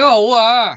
家好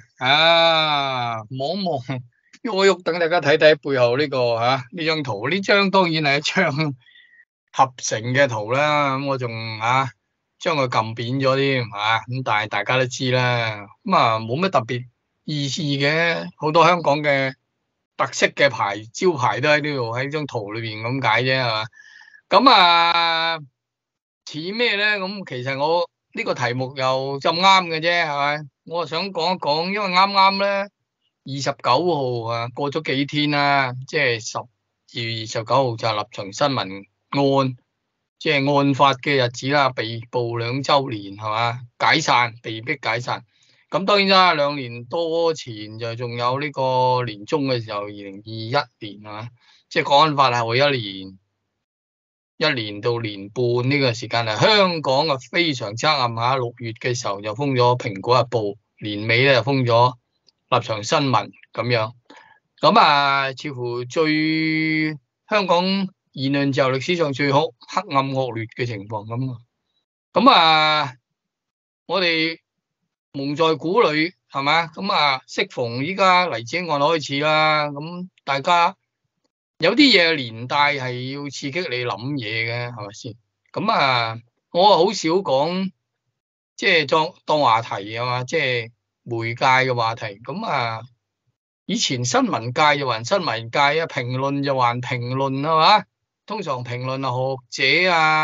望望喐一喐，等大家睇睇背後呢個呢張圖。呢張當然係一張合成嘅圖啦。咁我仲將佢撳扁咗添咁，但係大家都知啦。咁冇乜特別意思嘅，好多香港嘅特色嘅招牌都喺呢度，喺張圖裏邊咁解啫，係嘛？咁似咩咧？咁其實我呢個題目又咁啱嘅啫，係咪？我想講一講，因為啱啱咧29號過咗幾天啦，即係12月29號就係立場新聞案，即係案發嘅日子啦，被捕2週年係嘛？解散，被逼解散。咁當然啦，2年多前就仲有呢個年中嘅時候，2021年即係國安法係會1年到年半呢個時間香港非常之暗6月嘅時候就封咗蘋果日報，年尾咧就封咗立場新聞咁樣。咁似乎香港言論自由歷史上最黑暗惡劣嘅情況咁。咁我哋蒙在鼓裏係嘛？咁適逢依家黎智英案開始啦，咁大家有啲嘢連帶係要刺激你諗嘢嘅，係咪先？咁我好少講，即係當話題啊嘛，即係媒介嘅話題。咁以前新聞界就還新聞界評論就還評論係嘛？通常評論學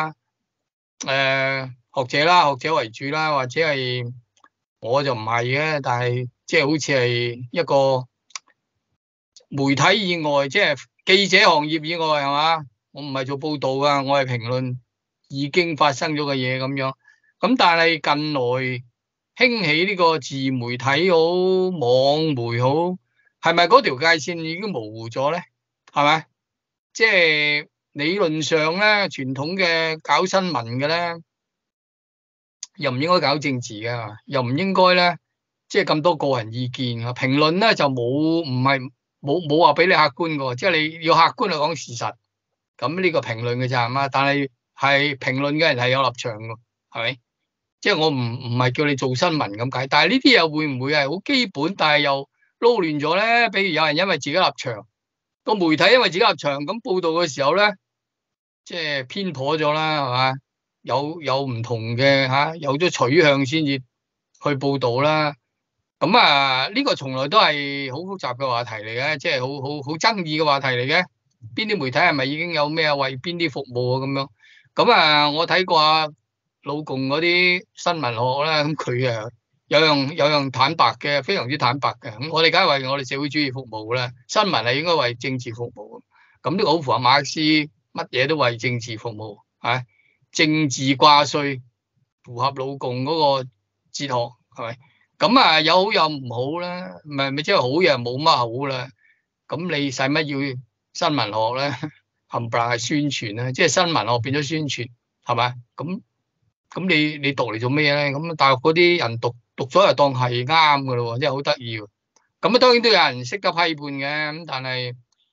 者為主啦，或者係我就唔係嘅，但係即係好似係一個媒體以外，即係記者行業以外係嘛？我唔係做報道㗎，我係評論已經發生咗嘅嘢咁樣。咁但係近來興起呢個自媒體好，網媒好，係咪嗰條界線已經模糊咗咧？係咪？即係理論上咧，傳統嘅搞新聞嘅咧，又唔應該搞政治嘅，又唔應該咧，即係咁多個人意見啊。評論咧就冇話俾你客觀嘅，即係你要客觀去講事實。咁呢個評論嘅咋嘛？但係評論嘅人係有立場嘅，係咪？即係我唔係叫你做新聞咁解。但係呢啲又會唔會係好基本，但係又撈亂咗咧？比如有人因為自己立場，個媒體因為自己立場咁報道嘅時候咧，即係偏頗咗啦，係嘛？有唔同嘅有咗取向先至去報道啦。咁呢個從來都係好複雜嘅話題嚟嘅，即係好爭議嘅話題嚟嘅。邊啲媒體係咪已經有咩為邊啲服務咁樣？咁我睇過老共嗰啲新聞學咧，咁佢有樣坦白嘅，非常之坦白嘅。咁我哋梗係為我哋社會主義服務啦，新聞係應該為政治服務。咁呢個好符合馬克思，乜嘢都為政治服務，政治掛帥，符合老共嗰個哲學，係咪？咁有好有唔好啦，咪即係好嘢冇乜好啦。咁你使乜要新聞學咧？冚唪唥係宣傳啦，即係新聞學變咗宣傳，係咪？咁你讀嚟做咩咧？咁大學嗰啲人讀咗就當係啱噶咯，即係好得意。咁當然都有人識得批判嘅，咁但係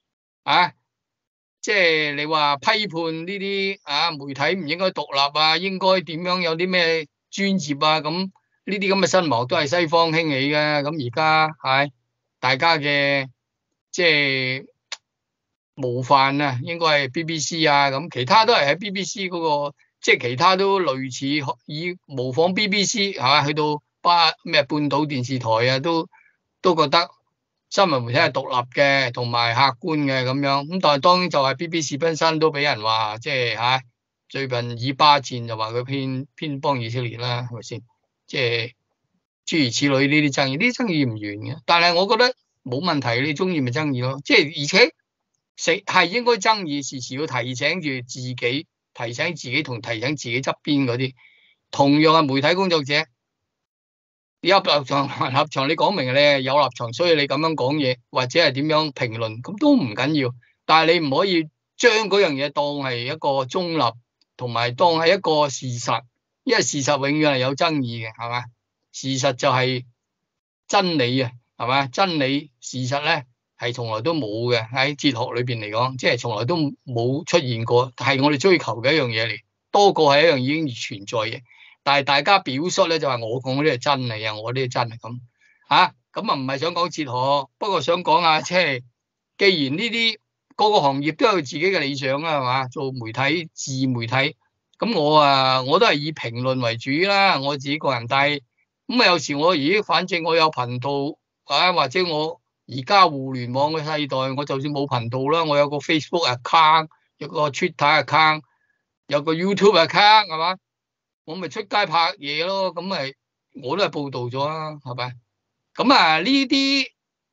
即係你話批判呢啲媒體唔應該獨立應該點樣有啲咩專業咁呢啲咁嘅新聞都係西方興起嘅。咁而家大家嘅即係模範應該係 BBC 咁其他都係喺 BBC 嗰個，即係其他都類似以模仿 BBC 去到半島電視台都覺得新聞媒體係獨立嘅同埋客觀嘅咁樣。咁但係當然就係 BBC 本身都俾人話即係最近以巴戰就話佢偏幫以色列啦，係咪先？即係諸如此類呢啲爭議，呢啲爭議唔完嘅。但係我覺得冇問題，你中意咪爭議咯。即係而且係應該爭議，時時要提醒住自己，提醒自己同提醒自己側邊嗰啲同樣係媒體工作者。你有立場，你講明你係有立場，所以你咁樣講嘢或者係點樣評論，咁都唔緊要。但係你唔可以將嗰樣嘢當係一個中立，同埋當係一個事實，因為事實永遠係有爭議嘅，係嘛？事實就係真理係嘛？真理事實咧係從來都冇嘅，喺哲學裏邊嚟講，即係從來都冇出現過，係我哋追求嘅一樣嘢嚟，多過係一樣已經存在嘅。但係大家表述咧就話我講嗰啲係真理我啲係真係咁， 嚇，咁啊唔係想講哲學，不過想講下，即係既然呢啲個個行業都有自己嘅理想啊，係嘛？做媒體、自媒體，咁我都係以評論為主啦，我自己個人。但係咁啊，有時我反正我有頻道啊，或者我而家互聯網嘅世代，我就算冇頻道啦，我有個 Facebook account，有個 Twitter account，有個 YouTube account，係嘛？我咪出街拍嘢咯，咁咪我都係報道咗啦，係咪？咁啊呢啲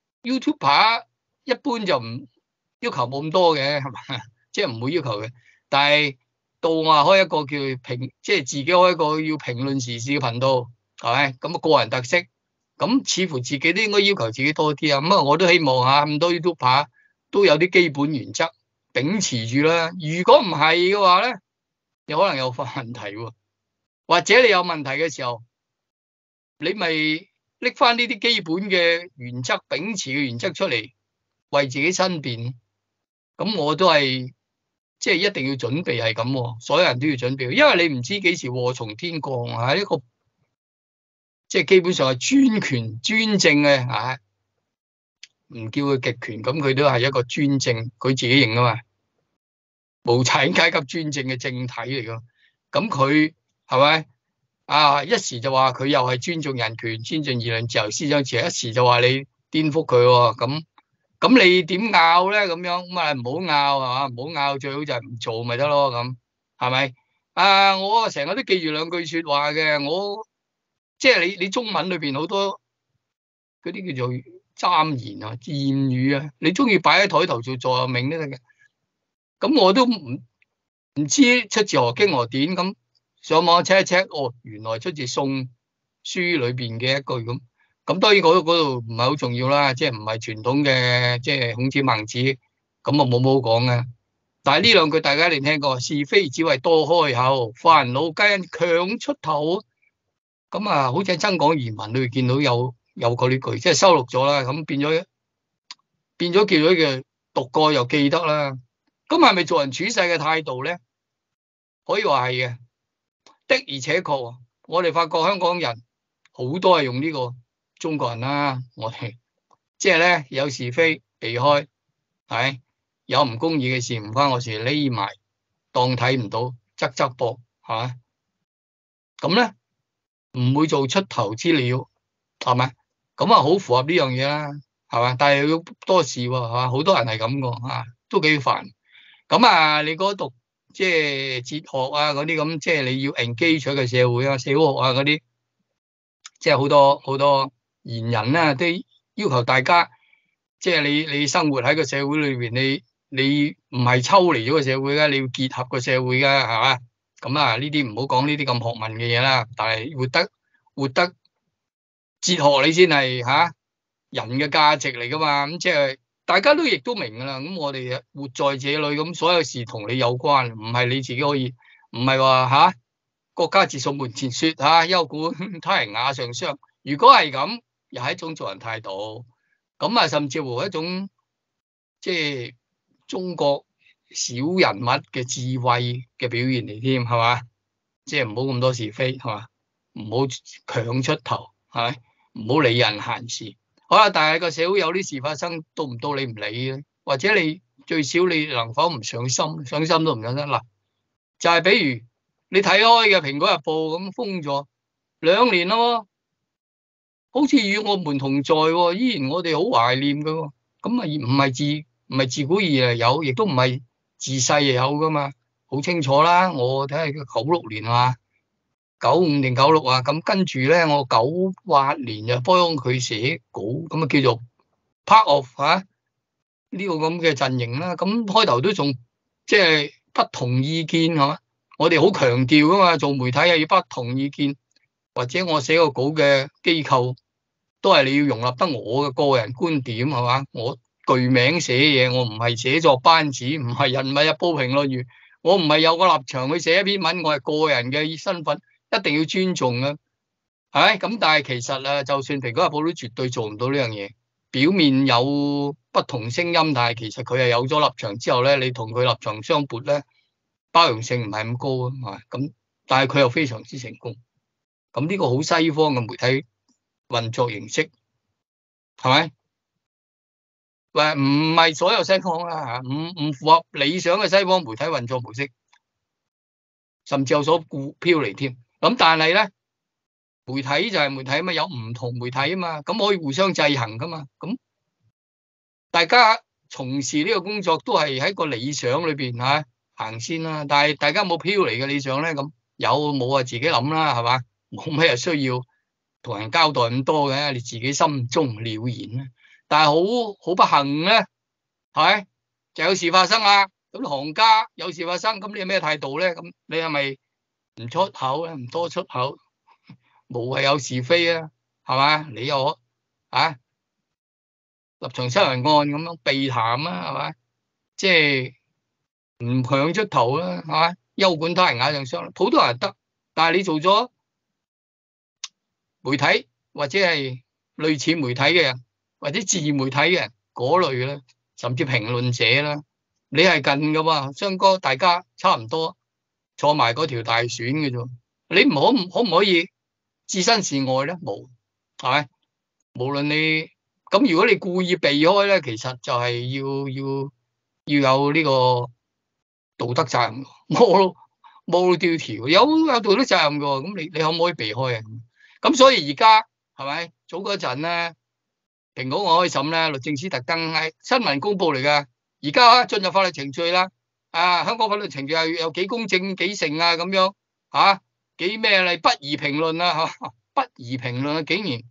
YouTuber 一般就唔要求冇咁多嘅，係嘛？即係唔會要求嘅。但係到我話開一個叫評，即係自己開一個要評論時事嘅頻道，係咪？咁啊個人特色，咁似乎自己都應該要求自己多啲啊。咁啊我都希望下咁多 YouTuber 都有啲基本原則秉持住啦。如果唔係嘅話咧，有可能有個問題喎。或者你有問題嘅時候，你咪拎翻呢啲基本嘅原則、秉持嘅原則出嚟，為自己申辯。咁我都係即係一定要準備係咁，所有人都要準備，因為你唔知幾時禍從天降啊！一個即係基本上係專權專政嘅啊，唔叫佢極權，咁佢都係一個專政，佢自己認啊嘛，無產階級專政嘅政體嚟噶。咁佢係咪啊？一時就話佢又係尊重人權、尊重言論自由、思想自由，一時就話你顛覆佢喎。咁你點拗咧？咁樣咁啊，唔好拗係嘛，唔好拗，最好就係唔做咪得咯。咁係咪？啊，我成日都記住兩句説話嘅，我即係你中文裏邊好多嗰啲叫做箴言啊、諺語啊，你中意擺喺台頭做座右銘都得嘅。咁我都唔知出自何經何典，咁上網 check 一 check，哦，原來出自《宋書》裏邊嘅一句咁。咁當然嗰度唔係好重要啦，即係唔係傳統嘅，即係孔子孟子，咁啊冇好講嘅。但係呢兩句大家一定聽過，是非只為多開口，煩惱皆因強出頭。咁啊，好似喺增廣賢文裏邊見到有過呢句，即係收錄咗啦。咁變咗叫咗嘅讀過又記得啦。咁係咪做人處世嘅態度咧？可以話係嘅，的而且確，我哋發覺香港人好多係用呢個。中國人啦，我哋即係咧有是非避開，係有唔公義嘅事唔關我事，匿埋當睇唔到，側側膊，係咪？咁咧唔會做出頭之鳥，係咪？咁啊好符合呢樣嘢啦，係嘛？但係要多事喎，係嘛？好多人係咁嘅，啊都幾煩。咁啊，你嗰讀即係哲學啊嗰啲咁，即係你要 engage 嘅社會啊、社會學啊嗰啲，即係好多。賢人咧都要求大家，即係你生活喺個社會裏邊，你唔係抽離咗個社會嘅，你要結合個社會嘅，係嘛？咁啊呢啲唔好講呢啲咁學問嘅嘢啦，但係活得哲學你先係人嘅價值嚟噶嘛。咁即係大家都亦都明噶啦。咁我哋活在這裏，咁所有事同你有關，唔係你自己可以，唔係話國家自掃門前雪，休管他人瓦上霜。如果係咁，又係一種做人態度，咁啊，甚至乎一種即係中國小人物嘅智慧嘅表現嚟添，係嘛？即係唔好咁多是非，係嘛？唔好強出頭，係咪？唔好理人閒事。好啦，但係個社會有啲事發生，到唔到你唔理嘅，或者你最少你能否唔上心？上心都唔上得嗱。就係比如你睇開嘅《蘋果日報》咁封咗2年咯。好似與我們同在，依然我哋好懷念㗎。咁啊，唔係自古以嚟有，亦都唔係自細就有噶嘛，好清楚啦。我睇下96年啊，95定96啊，咁跟住咧，我98年就幫佢寫稿，咁啊叫做 part of 呢個咁嘅陣營啦。咁開頭都仲即係不同意見係嘛，我哋好強調噶嘛，做媒體係要不同意見。或者我寫個稿嘅機構都係你要容納得我嘅個人觀點係嘛？我具名寫嘢，我唔係寫作班子，唔係人物日報評論員，我唔係有個立場去寫一篇文，我係個人嘅身份，一定要尊重啊，係咪？咁但係其實啊，就算蘋果日報都絕對做唔到呢樣嘢。表面有不同聲音，但係其實佢係有咗立場之後咧，你同佢立場相悖咧，包容性唔係咁高啊。咁但係佢又非常之成功。咁呢個好西方嘅媒體運作形式， 係咪？喂，唔係所有西方啦嚇，唔符合理想嘅西方媒體運作模式，甚至有所飄離添。咁但係咧，媒體就係媒體啊嘛，有唔同媒體啊嘛，咁可以互相制衡噶嘛。咁大家從事呢個工作都係喺個理想裏邊嚇行先啦。但係大家冇飄離嘅理想咧，咁有冇啊？自己諗啦，係嘛？冇咩需要同人交代咁多嘅，你自己心中了然啦。但係好不幸咧，係咪就有事發生啦？咁行家有事發生，咁你有咩態度咧？咁你係咪唔出口咧？唔多出口，無謂有是非啊？係嘛？你又啊立場新聞案咁樣避談啊？係嘛？即係唔強出頭啦，係嘛？休管他人瓦上霜，普通人得，但係你做咗媒體或者係類似媒體嘅人，或者自媒體嘅人嗰類咧，甚至評論者啦，你係近噶嘛？雙哥大家差唔多坐埋嗰條大船嘅啫，你可唔可以置身事外咧？冇，係咪？無論你咁，如果你故意避開咧，其實就係要有呢個道德責任，moral duty，有道德責任嘅，咁你可唔可以避開啊？咁所以而家係咪早嗰陣咧，蘋果我開審咧，律政司特登係新聞公佈嚟噶，而家進入法律程序啦，香港法律程序有幾公正幾成啊咁樣嚇，幾咩嚟不宜評論啊嚇，不宜評論啊，竟然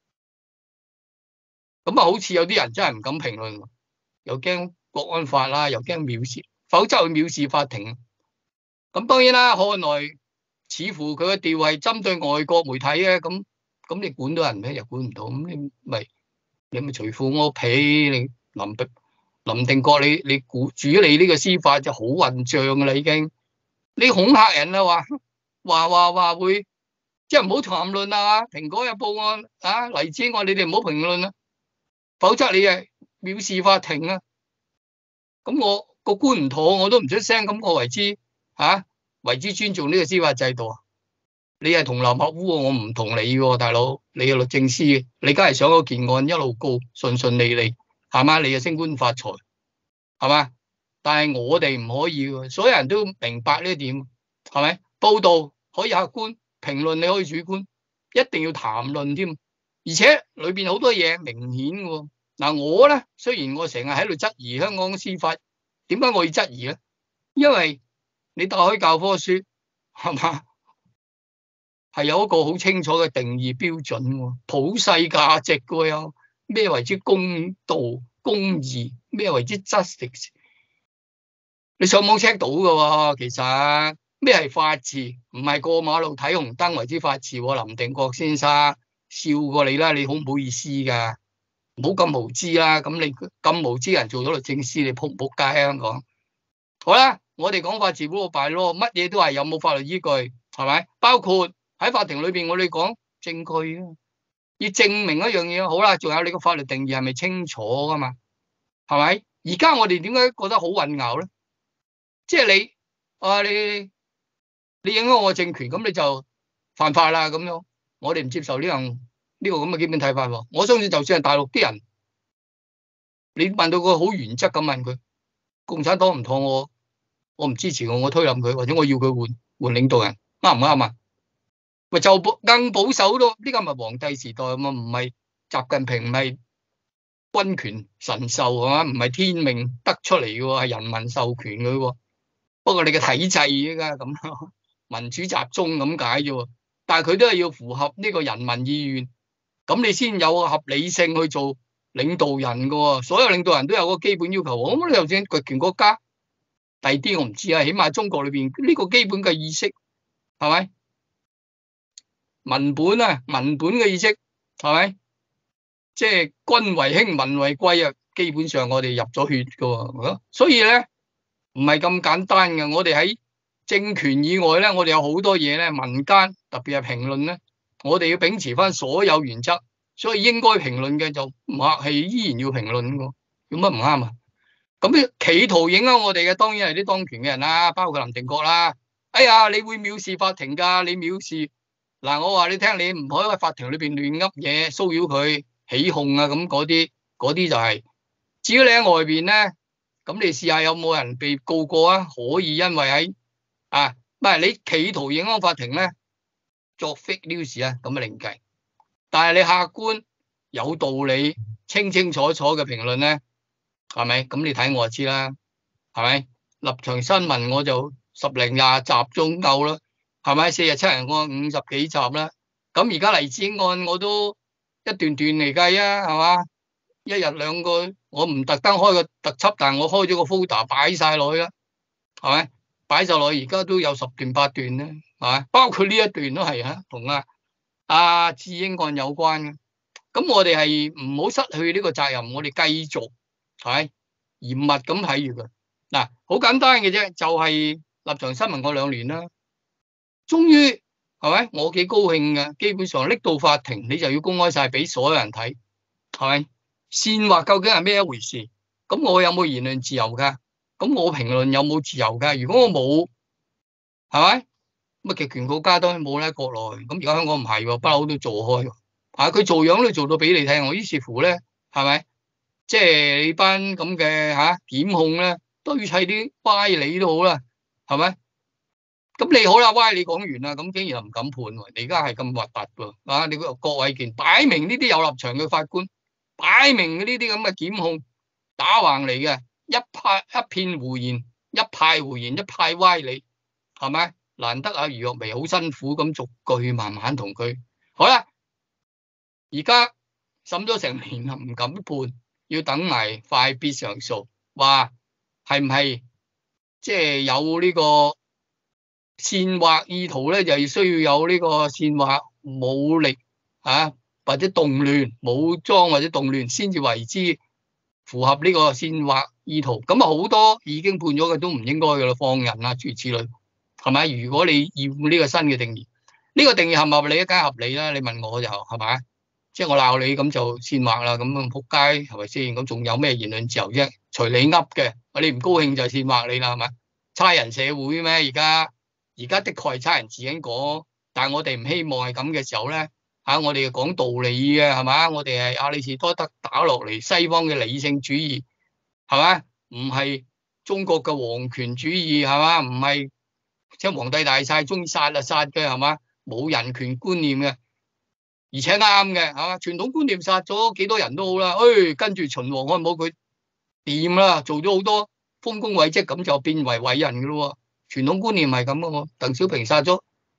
咁啊，好似有啲人真係唔敢評論，又驚國安法啦，又驚藐視，否則會藐視法庭。咁當然啦，看來似乎佢嘅調係針對外國媒體嘅，咁你管到人咩？又管唔到，咁你咪隨富屙皮，你林定國你估住你呢個司法就好混帳噶啦已經，你恐嚇人啦話會即係唔好談論啊，蘋果有報案啊，黎智英案你哋唔好評論啊，否則你係藐視法庭啊。咁我個官唔妥我都唔出聲，咁我為之尊重呢個司法制度啊。你係同流合污，我唔同你喎，大佬，你係律政司，你梗係想嗰件案一路告順順利利，係嘛？你就升官發財，係嘛？但係我哋唔可以喎，所有人都明白呢一點，係咪？報道可以客觀，評論你可以主觀，一定要談論添，而且裏邊好多嘢明顯喎。嗱，我咧雖然我成日喺度質疑香港司法，點解我要質疑咧？因為你打開教科書，係嘛？係有一個好清楚嘅定義標準喎，普世價值嘅有咩為之公道、公義，咩為之 justice？ 你上網 check 到嘅喎，其實咩係法治？唔係過馬路睇紅燈為之法治喎。林定國先生笑過你啦，你好唔好意思㗎？唔好咁無知啦！咁你咁無知人做咗律政司，你仆唔仆街啊？香港好啦，我哋講法治嗰個敗咯，乜嘢都係有冇法律依據，係咪？包括喺法庭裏邊，我哋講證據啊，要證明一樣嘢。好啦，仲有你個法律定義係咪清楚噶嘛？係咪？而家我哋點解覺得好混淆咧？即係你影響我政權，咁你就犯法啦咁樣。我哋唔接受呢個咁嘅基本睇法喎。我相信就算係大陸啲人，你問到個好原則咁問佢，共產黨唔妥我唔支持我推冧佢，或者我要佢換領導人，啱唔啱啊？咪就更保守咯，呢個咪皇帝時代啊嘛，唔係習近平，唔係君權神授係嘛，唔係天命得出嚟嘅喎，係人民授權嘅喎。不過你嘅體制而家咁民主集中咁解啫，但係佢都係要符合呢個人民意願，咁你先有個合理性去做領導人嘅喎。所有領導人都有個基本要求，我諗就算極權國家，第二啲我唔知啊，起碼中國裏邊呢個基本嘅意識係咪？文本嘅意識係咪？即係君為輕，民為貴啊！基本上我哋入咗血噶，所以咧唔係咁簡單嘅。我哋喺政權以外咧，我哋有好多嘢咧，民間特別係評論咧，我哋要秉持翻所有原則。所以應該評論嘅就唔客氣，依然要評論噶，有乜唔啱啊？咁企圖影響我哋嘅，當然係啲當權嘅人啦，包括林定國啦。哎呀，你會藐視法庭噶，你藐視。嗱，我話你聽，你唔可以喺法庭裏邊亂噏嘢，騷擾佢， 起哄啊，咁嗰啲就係。至於你喺外邊咧，咁你試下有冇人被告過啊？可以因為喺唔係你企圖影響法庭咧作 fake news 啊，咁啊另計。但係你客觀有道理、清清楚楚嘅評論咧，係咪？咁你睇我就知啦，係咪？立場新聞我就10零20集中夠啦，係咪？47人案50幾集啦。咁而家黎智英案我都一段段嚟計啊，係嘛？一日兩個，我唔特登開個特輯，但係我開咗個 folder 擺晒落去啦，係咪？擺晒落去，而家都有10段8段咧，係咪？包括呢一段都係同阿智英案有關嘅。咁我哋係唔好失去呢個責任，我哋繼續係嚴密咁睇住佢。嗱，好簡單嘅啫，就係立場新聞嗰2年啦，終於係咪？我幾高興嘅，基本上拎到法庭，你就要公開晒俾所有人睇，係咪？煽惑究竟係咩一回事？咁我有冇言論自由噶？咁我評論有冇自由噶？如果我冇，係咪？乜極權國家都冇咧，國內咁而家香港唔係喎，不嬲都做開。佢做樣都做到俾你聽，我於是乎咧，係咪？即係你班咁嘅檢控咧，堆砌啲歪理都好啦，係咪？咁你好啦，歪理講完啦，咁竟然又唔敢判喎，你而家係咁核突喎，你郭偉健擺明呢啲有立場嘅法官。擺明呢啲咁嘅檢控打橫嚟嘅，一片胡言，一派胡言，一派歪理，係咪？難得余若薇好辛苦咁逐句慢慢同佢好啦。而家審咗成年啦，唔敢判，要等埋快必上訴，話係唔係即係有呢個煽惑意圖咧？就需要有呢個煽惑武力或者動亂、武裝或者動亂先至為之符合呢個煽惑意圖。咁啊好多已經判咗嘅都唔應該嘅啦，放人啊諸如此類，係咪？如果你要呢個新嘅定義，呢個定義合唔合理？梗係合理啦。你問我就係咪？即係我鬧你咁就煽惑啦，咁啊仆街係咪先？咁仲有咩言論自由啫？隨你噏嘅，你唔高興就煽惑你啦，係咪？差人社會咩？而家的確係差人自己講，但係我哋唔希望係咁嘅時候咧。我哋講道理嘅係嘛？我哋係亞里士多德打落嚟西方嘅理性主義係嘛？唔係中國嘅皇權主義係嘛？唔係即係皇帝大晒中意殺就殺嘅係嘛？冇人權觀念嘅，而且啱嘅係嘛？傳統觀念殺咗幾多人都好啦，跟住秦王漢武佢掂啦，做咗好多豐功偉績，咁就變為偉人噶咯。傳統觀念係咁嘅喎，鄧小平殺咗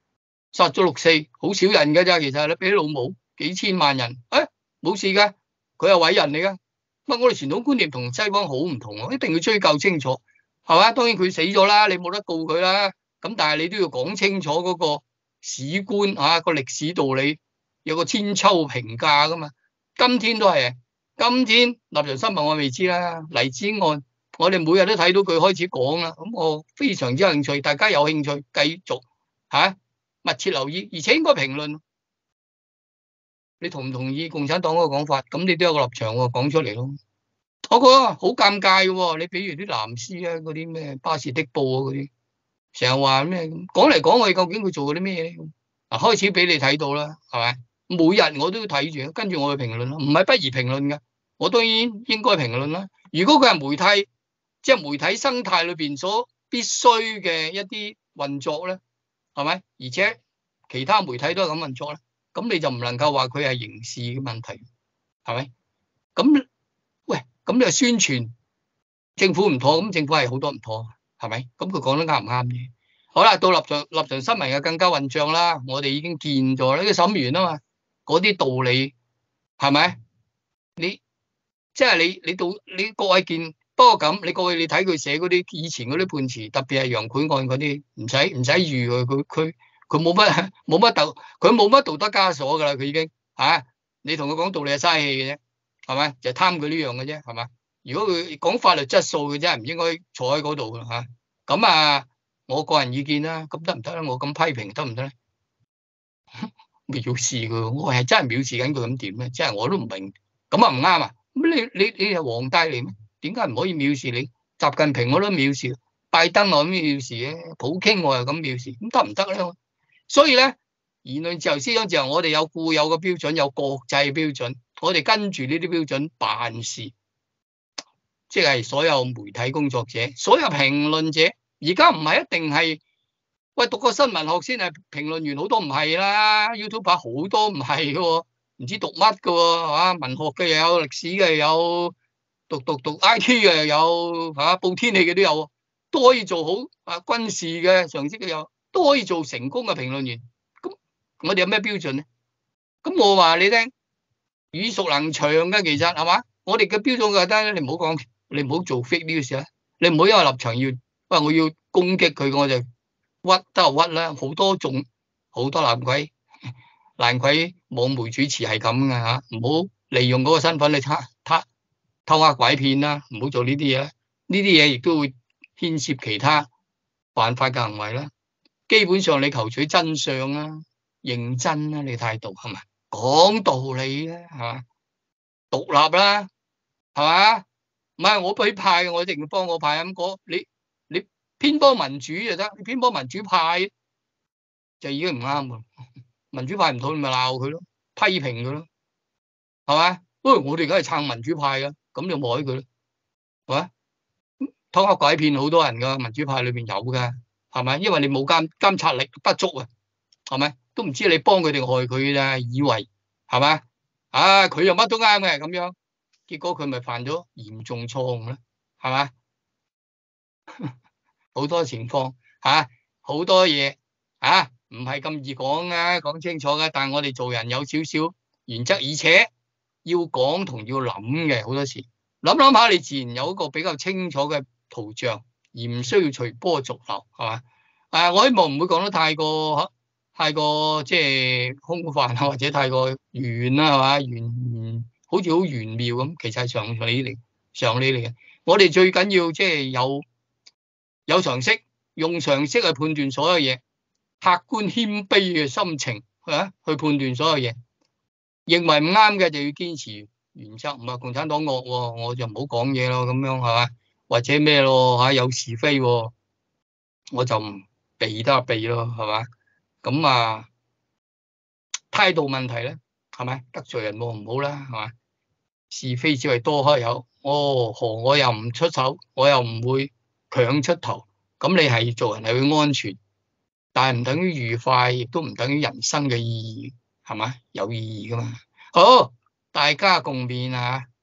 6·4，好少人嘅咋，其實你俾老母幾千萬人，冇事噶，佢係偉人嚟噶。乜我哋傳統觀念同西方好唔同啊，一定要追究清楚，係嘛？當然佢死咗啦，你冇得告佢啦。咁但係你都要講清楚嗰個史觀個歷史道理，有個千秋評價噶嘛。今天都係，今天立場新聞我未知啦，黎智英案我哋每日都睇到佢開始講啦，咁我非常之有興趣，大家有興趣繼續密切留意，而且應該評論。你同唔同意共產黨嗰個講法？咁你都有個立場喎，講出嚟咯。我覺得好尷尬嘅喎，你比如啲藍絲啊，嗰啲咩巴士的報啊嗰啲，成日話咩講嚟講去，究竟佢做過啲咩咧？嗱，開始俾你睇到啦，係咪？每日我都要睇住，跟住我去評論咯，唔係不宜評論嘅，我當然應該評論啦。如果佢係媒體，即係媒體生態裏邊所必須嘅一啲運作咧。係咪？而且其他媒體都係咁運作咧，咁你就唔能夠話佢係刑事嘅問題，係咪？咁喂，咁你宣傳政府唔妥，咁政府係好多唔妥，係咪？咁佢講得啱唔啱嘅？好啦，到立場新聞又更加混帳啦，我哋已經見咗呢個審完啊嘛，嗰啲道理係咪？你即係你郭偉健，不過咁你過去你睇佢寫嗰啲以前嗰啲判詞，特別係楊蒟案嗰啲，唔使預佢冇乜道德枷鎖噶啦，佢已經你同佢講道理係嘥氣嘅啫，係咪？就貪佢呢樣嘅啫，係嘛？如果佢講法律質素嘅真係唔應該坐喺嗰度噶吓。咁我個人意見啦，咁得唔得咧？我咁批評得唔得咧？藐視佢，我係真係藐視緊佢，咁點咧？即係我都唔明，咁唔啱啊！咁你係皇帝嚟咩？點解唔可以藐視你？習近平我都藐視，拜登我咁藐視嘅，普京我又咁藐視，咁得唔得咧？所以咧，言論自由、思想自由，我哋有固有嘅標準，有國際標準， 我哋跟住呢啲標準辦事，即係所有媒體工作者、所有評論者，而家唔係一定係喂讀過新聞學先係評論員，好多唔係啦 ，YouTuber 好多唔係嘅，唔知讀乜嘅係嘛？文學嘅又有，歷史嘅又有，讀 IT 嘅又有，嚇報天氣嘅都有，都可以做好啊軍事嘅常識嘅有，都可以做成功嘅評論員。咁我哋有咩標準咧？咁我話你聽，耳熟能詳嘅其實係嘛？我哋嘅標準就得，你唔好講，你唔好做 fake news 啊！你唔好因為立場要，喂我要攻擊佢，我就屈得就屈啦。好多爛鬼網媒主持係咁嘅嚇，唔好利用嗰個身份去偷呃拐騙啦，唔好做呢啲嘢啦。呢啲嘢亦都會牽涉其他犯法嘅行為啦。基本上你求取真相啦，認真啦，你態度係咪？講道理咧，係嘛？獨立啦，係嘛？唔係我俾派，我一定要幫我派咁講。你偏幫民主就得，你偏幫民主派就已經唔啱喎。民主派唔妥，你咪鬧佢咯，批評佢咯，係嘛？喂，我哋梗係撐民主派噶，咁就冇佢咯，係嘛？偷呃拐騙好多人噶，民主派裏邊有噶，係咪？因為你冇監察力不足啊，係咪？都唔知你幫佢定害佢咋，以為係嘛？啊，佢又乜都啱嘅咁樣，結果佢咪犯咗嚴重錯誤咧，係嘛？好多情況嚇，好多嘢嚇，唔係咁易講啊，講清楚嘅。但係我哋做人有少少原則，而且要講同要諗嘅，好多時諗下，你自然有一個比較清楚嘅圖像，而唔需要隨波逐流，係嘛？我希望唔會講得太過即係空泛啊，或者太過玄啦，係嘛？玄好似好玄妙咁，其實係常理嚟嘅。我哋最緊要即係有常識，用常識去判斷所有嘢，客觀謙卑嘅心情去判斷所有嘢。認為唔啱嘅就要堅持原則，唔係共產黨惡喎，我就唔好講嘢咯，咁樣係嘛？或者咩咯嚇，有是非喎，我就唔避得避咯，係嘛？咁啊，態度問題咧，係咪得罪人喎？唔好啦，係嘛？是非只係多開口，我又唔出手，我又唔會強出頭，咁你係做人係會安全，但係唔等於愉快，亦都唔等於人生嘅意義，係嘛？有意義噶嘛？好，大家共勉啊！